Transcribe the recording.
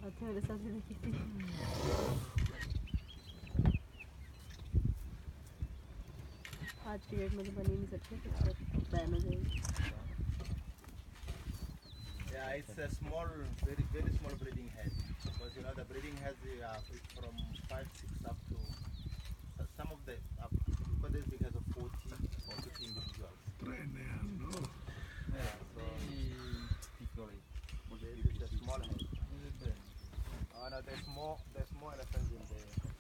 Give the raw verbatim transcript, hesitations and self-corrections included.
अच्छा मेरे साथ भी देखी थी। आज की डेट में तो बन ही नहीं सकते, कुछ बैन हो जाएगी। Yeah, it's a small, very very small breeding head because you know the breeding head uh, is from five six